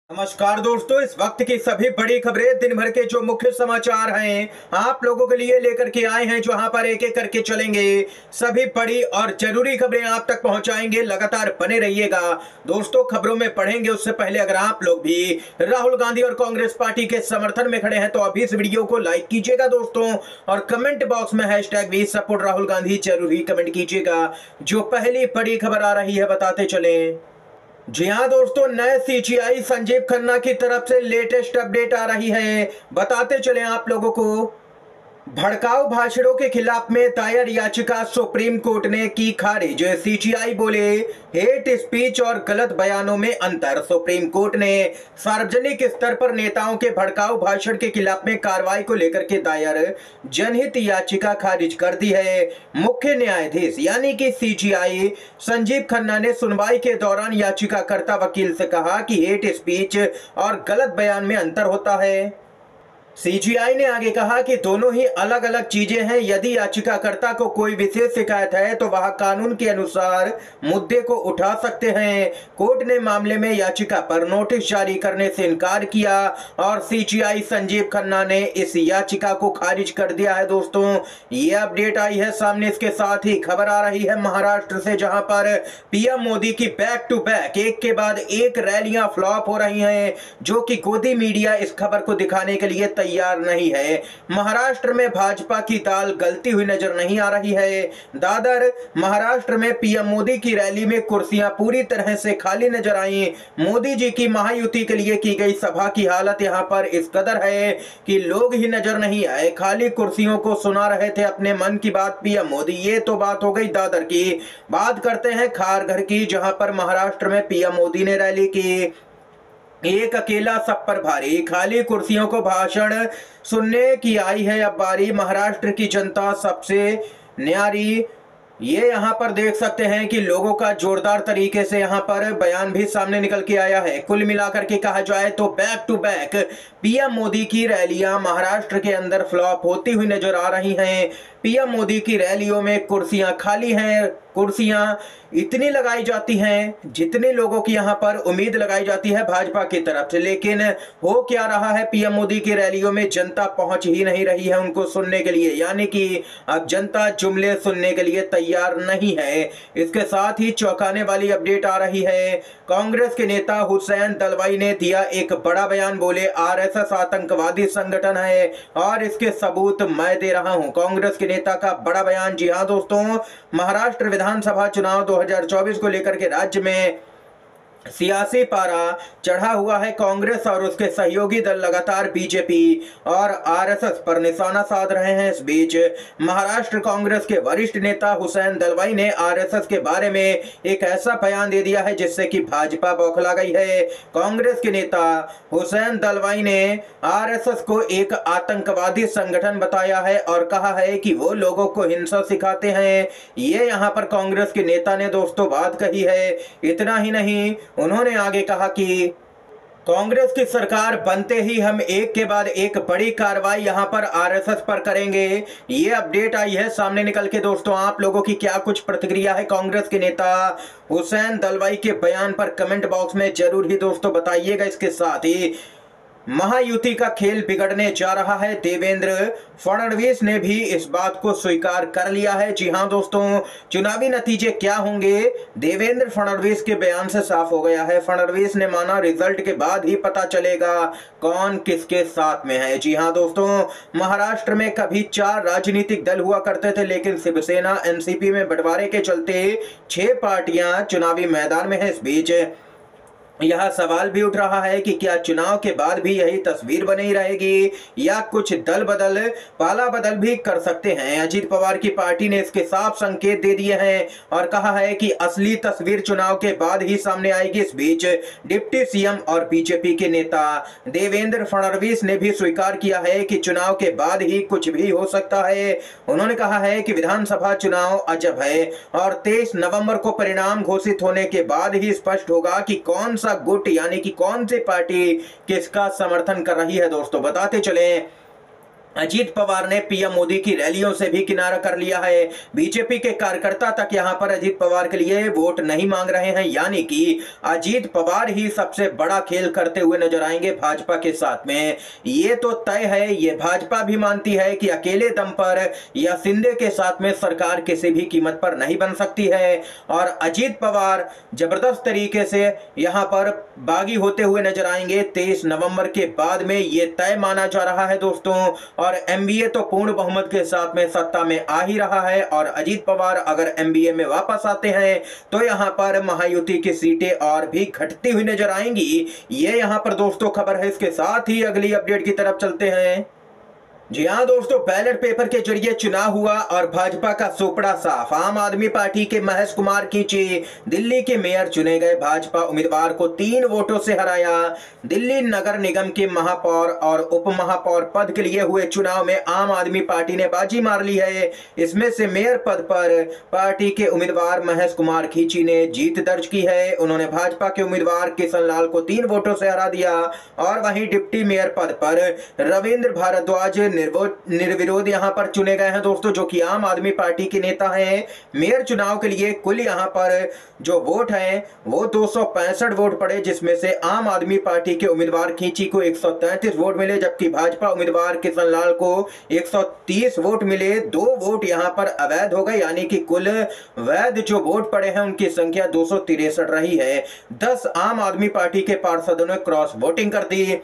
नमस्कार दोस्तों, इस वक्त की सभी बड़ी खबरें, दिन भर के जो मुख्य समाचार हैं आप लोगों के लिए लेकर के आए हैं, जहां पर एक एक करके चलेंगे। सभी बड़ी और जरूरी खबरें आप तक पहुंचाएंगे, लगातार बने रहिएगा दोस्तों। खबरों में पढ़ेंगे उससे पहले अगर आप लोग भी राहुल गांधी और कांग्रेस पार्टी के समर्थन में खड़े हैं तो अभी इस वीडियो को लाइक कीजिएगा दोस्तों, और कमेंट बॉक्स में #वी सपोर्ट राहुल गांधी जरूर ही कमेंट कीजिएगा। जो पहली बड़ी खबर आ रही है बताते चले। जी हाँ दोस्तों, नए सीजीआई संजीव खन्ना की तरफ से लेटेस्ट अपडेट आ रही है, बताते चले आप लोगों को। भड़काऊ भाषणों के खिलाफ में दायर याचिका सुप्रीम कोर्ट ने की खारिज। सीजीआई बोले हेट स्पीच और गलत बयानों में अंतर। सुप्रीम कोर्ट ने सार्वजनिक स्तर पर नेताओं के भड़काऊ भाषण के खिलाफ में कार्रवाई को लेकर के दायर जनहित याचिका खारिज कर दी है। मुख्य न्यायाधीश यानी कि सीजीआई संजीव खन्ना ने सुनवाई के दौरान याचिकाकर्ता वकील से कहा कि हेट स्पीच और गलत बयान में अंतर होता है। सीजीआई ने आगे कहा कि दोनों ही अलग अलग चीजें हैं। यदि याचिकाकर्ता को कोई विशेष शिकायत है तो वह कानून के अनुसार मुद्दे को उठा सकते हैं। कोर्ट ने मामले में याचिका पर नोटिस जारी करने से इनकार किया और सीजीआई संजीव खन्ना ने इस याचिका को खारिज कर दिया है। दोस्तों, ये अपडेट आई है सामने। इसके साथ ही खबर आ रही है महाराष्ट्र से, जहां पर पीएम मोदी की बैक टू बैक एक के बाद एक रैलियां फ्लॉप हो रही हैं, जो कि गोदी मीडिया इस खबर को दिखाने के लिए तैयार नहीं है। महाराष्ट्र में भाजपा की दाल गलती हुई नजर नहीं आ रही है। दादर महाराष्ट्र में पीएम मोदी की रैली में कुर्सियां पूरी तरह से खाली नजर आई। मोदी जी की महायुति के लिए की गई सभा की हालत यहां पर इस कदर है कि लोग ही नजर नहीं आए, खाली कुर्सियों को सुना रहे थे अपने मन की बात पीएम मोदी। ये तो बात हो गई दादर की। बात करते हैं खारघर की, जहां पर महाराष्ट्र में पीएम मोदी ने रैली की। एक अकेला सब पर भारी, खाली कुर्सियों को भाषण सुनने की आई है अब बारी। महाराष्ट्र की जनता सबसे न्यारी, ये यहाँ पर देख सकते हैं कि लोगों का जोरदार तरीके से यहाँ पर बयान भी सामने निकल के आया है। कुल मिलाकर के कहा जाए तो back to back PM Modi की रैलियां महाराष्ट्र के अंदर फ्लॉप होती हुई नजर आ रही हैं। पीएम मोदी की रैलियों में कुर्सियां खाली हैं। कुर्सियां इतनी लगाई जाती हैं जितने लोगों की यहाँ पर उम्मीद लगाई जाती है भाजपा की तरफ से, लेकिन हो क्या रहा है, पीएम मोदी की रैलियों में जनता पहुंच ही नहीं रही है उनको सुनने के लिए, यानी कि अब जनता जुमले सुनने के लिए तैयार नहीं है। इसके साथ ही चौंकाने वाली अपडेट आ रही है। कांग्रेस के नेता हुसैन दलवाई ने दिया एक बड़ा बयान, बोले आरएसएस आतंकवादी संगठन है और इसके सबूत मैं दे रहा हूं। कांग्रेस के नेता का बड़ा बयान। जी हां दोस्तों, महाराष्ट्र विधानसभा चुनाव 2024 को लेकर के राज्य में सियासी पारा चढ़ा हुआ है। कांग्रेस और उसके सहयोगी दल लगातार बीजेपी और आरएसएस पर निशाना साध रहे हैं। इस बीच महाराष्ट्र कांग्रेस के वरिष्ठ नेता हुसैन दलवाई ने आरएसएस के बारे में एक ऐसा बयान दे दिया है जिससे कि भाजपा बौखला गई है। कांग्रेस के नेता हुसैन दलवाई ने आरएसएस को एक आतंकवादी संगठन बताया है और कहा है कि वो लोगों को हिंसा सिखाते हैं। ये यहाँ पर कांग्रेस के नेता ने दोस्तों बात कही है। इतना ही नहीं, उन्होंने आगे कहा कि कांग्रेस की सरकार बनते ही हम एक के बाद एक बड़ी कार्रवाई यहां पर आरएसएस पर करेंगे। ये अपडेट आई है सामने निकल के। दोस्तों, आप लोगों की क्या कुछ प्रतिक्रिया है कांग्रेस के नेता हुसैन दलवाई के बयान पर, कमेंट बॉक्स में जरूर ही दोस्तों बताइएगा। इसके साथ ही महायुति का खेल बिगड़ने जा रहा है, देवेंद्र फडणवीस ने भी इस बात को स्वीकार कर लिया है। जी हां दोस्तों, चुनावी नतीजे क्या होंगे देवेंद्र फडणवीस के बयान से साफ हो गया है। फडणवीस ने माना रिजल्ट के बाद ही पता चलेगा कौन किसके साथ में है। जी हां दोस्तों, महाराष्ट्र में कभी 4 राजनीतिक दल हुआ करते थे, लेकिन शिवसेना एनसीपी में बंटवारे के चलते 6 पार्टियां चुनावी मैदान में है। इस बीच यह सवाल भी उठ रहा है कि क्या चुनाव के बाद भी यही तस्वीर बनी रहेगी या कुछ दल बदल पाला बदल भी कर सकते हैं। अजीत पवार की पार्टी ने इसके साफ संकेत दे दिए हैं और कहा है कि असली तस्वीर चुनाव के बाद ही सामने आएगी। इस बीच डिप्टी सीएम और बीजेपी के नेता देवेंद्र फडणवीस ने भी स्वीकार किया है कि चुनाव के बाद ही कुछ भी हो सकता है। उन्होंने कहा है कि विधानसभा चुनाव अजब है और 23 नवंबर को परिणाम घोषित होने के बाद ही स्पष्ट होगा कि कौन सा गुट यानी कि कौन सी पार्टी किसका समर्थन कर रही है। दोस्तों, बताते चलें अजीत पवार ने पीएम मोदी की रैलियों से भी किनारा कर लिया है। बीजेपी के कार्यकर्ता तक यहां पर अजीत पवार के लिए वोट नहीं मांग रहे हैं, यानी कि अजीत पवार ही सबसे बड़ा खेल करते हुए नजर आएंगे भाजपा के साथ में। ये तो तय है, ये भाजपा भी मानती है कि अकेले दम पर या शिंदे के साथ में सरकार किसी भी कीमत पर नहीं बन सकती है, और अजीत पवार जबरदस्त तरीके से यहां पर बागी होते हुए नजर आएंगे 23 नवंबर के बाद में। ये तय माना जा रहा है दोस्तों, और एमबीए तो पूर्ण बहुमत के साथ में सत्ता में आ ही रहा है, और अजीत पवार अगर एमबीए में वापस आते हैं तो यहां पर महायुति की सीटें और भी घटती हुई नजर आएंगी। ये यहां पर दोस्तों खबर है। इसके साथ ही अगली अपडेट की तरफ चलते हैं। जी हाँ दोस्तों, बैलेट पेपर के जरिए चुनाव हुआ और भाजपा का सोपड़ा साफ। आम आदमी पार्टी के महेश कुमार खींची दिल्ली के मेयर चुने गए। भाजपा उम्मीदवार को 3 वोटों से हराया। दिल्ली नगर निगम के महापौर और उप महापौर पद के लिए हुए चुनाव में आम आदमी पार्टी ने बाजी मार ली है। इसमें से मेयर पद पर पार्टी के उम्मीदवार महेश कुमार खींची ने जीत दर्ज की है। उन्होंने भाजपा के उम्मीदवार किशन लाल को 3 वोटों से हरा दिया, और वहीं डिप्टी मेयर पद पर रविंद्र भारद्वाज निर्विरोध यहां पर चुने गए हैं दोस्तों, जो कि आम आदमी पार्टी के नेता हैं। मेयर चुनाव के लिए कुल यहां पर जो वोट हैं वो 265 वोट पड़े, जिसमें से आम आदमी पार्टी के उम्मीदवार खींची को 133 वोट मिले, जबकि भाजपा उम्मीदवार किशन लाल को 130 वोट मिले। 2 वोट यहां पर अवैध हो गए, यानी कि कुल वैध जो वोट पड़े हैं उनकी संख्या 263 रही है। 10 आम आदमी पार्टी के पार्षदों ने क्रॉस वोटिंग कर दी,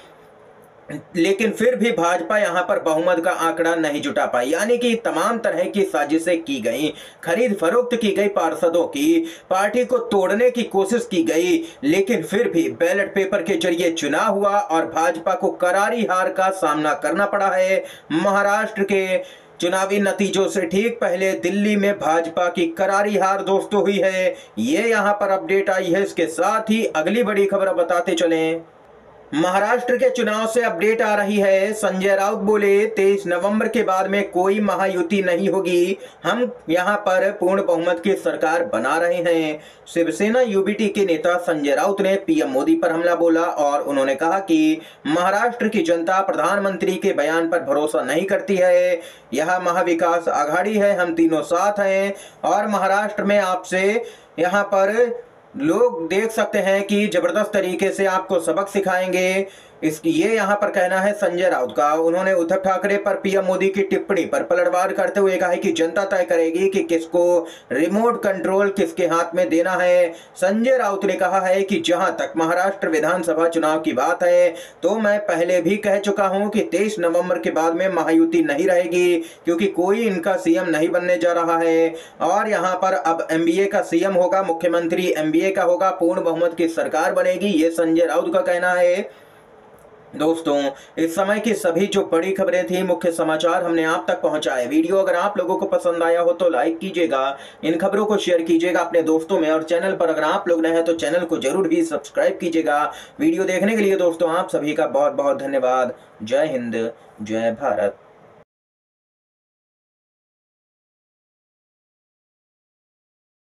लेकिन फिर भी भाजपा यहां पर बहुमत का आंकड़ा नहीं जुटा पाई, यानी कि तमाम तरह की साजिशें की गई, खरीद फरोख्त की गई पार्षदों की, पार्टी को तोड़ने की कोशिश की गई, लेकिन फिर भी बैलेट पेपर के जरिए चुनाव हुआ और भाजपा को करारी हार का सामना करना पड़ा है। महाराष्ट्र के चुनावी नतीजों से ठीक पहले दिल्ली में भाजपा की करारी हार दोस्तों हुई है। ये यहां पर अपडेट आई है। इसके साथ ही अगली बड़ी खबर बताते चलें। महाराष्ट्र के चुनाव से अपडेट आ रही है। संजय राउत बोले 23 नवंबर के बाद में कोई महायुति नहीं होगी, हम यहां पर पूर्ण बहुमत की सरकार बना रहे हैं। शिवसेना यूबीटी के नेता संजय राउत ने पीएम मोदी पर हमला बोला, और उन्होंने कहा कि महाराष्ट्र की जनता प्रधानमंत्री के बयान पर भरोसा नहीं करती है। यह महाविकास आघाड़ी है, हम तीनों साथ हैं, और महाराष्ट्र में आपसे यहां पर लोग देख सकते हैं कि जबरदस्त तरीके से आपको सबक सिखाएंगे। इसकी ये यहाँ पर कहना है संजय राउत का। उन्होंने उद्धव ठाकरे पर पीएम मोदी की टिप्पणी पर पलटवार करते हुए कहा कि जनता तय करेगी कि किसको रिमोट कंट्रोल किसके हाथ में देना है। संजय राउत ने कहा है कि जहां तक महाराष्ट्र विधानसभा चुनाव की बात है, तो मैं पहले भी कह चुका हूं कि 23 नवंबर के बाद में महायुति नहीं रहेगी, क्योंकि कोई इनका सीएम नहीं बनने जा रहा है, और यहाँ पर अब एमबीए का सीएम होगा, मुख्यमंत्री एमबीए का होगा, पूर्ण बहुमत की सरकार बनेगी। ये संजय राउत का कहना है। दोस्तों, इस समय की सभी जो बड़ी खबरें थी, मुख्य समाचार हमने आप तक पहुंचाए। वीडियो अगर आप लोगों को पसंद आया हो तो लाइक कीजिएगा, इन खबरों को शेयर कीजिएगा अपने दोस्तों में, और चैनल पर अगर आप लोग नए हैं तो चैनल को जरूर भी सब्सक्राइब कीजिएगा। वीडियो देखने के लिए दोस्तों आप सभी का बहुत बहुत धन्यवाद। जय हिंद, जय भारत।